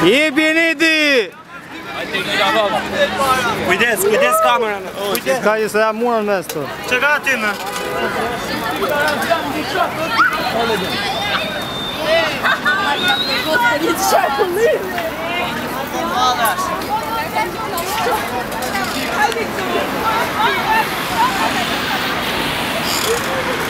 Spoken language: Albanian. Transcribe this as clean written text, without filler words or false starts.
E bine de! Cuideți camera. Ca să ia mult ăsta. Ce gatină? It's